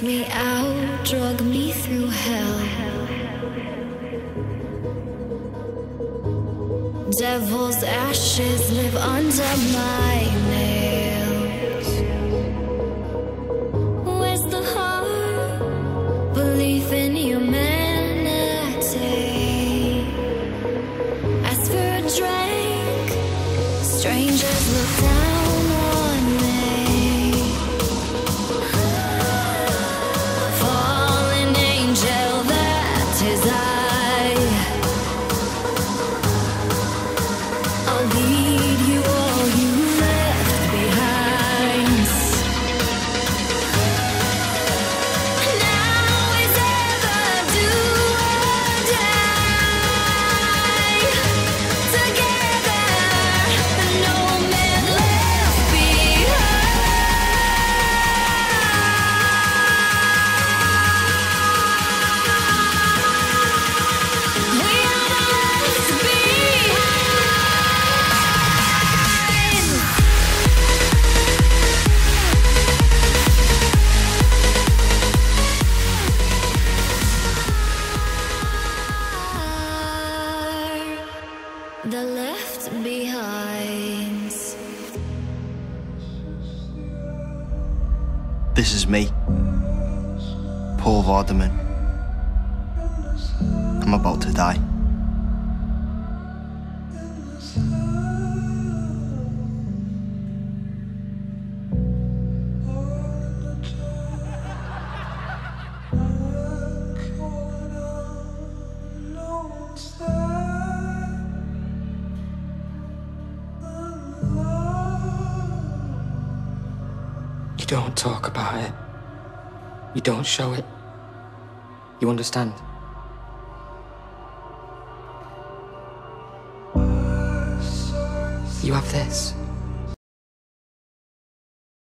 me out, drug me through hell. Devil's ashes live under my nails. Where's the heart? Belief in humanity. Ask for a drink. Strangers look down on me. Fallen angel, that is I. I'll lead you all you left behind. Now is ever do or die. Together, no man left behind. We are the left behind. The left behind. This is me, Paul Vardaman. I'm about to die. You don't talk about it. You don't show it. You understand? You have this.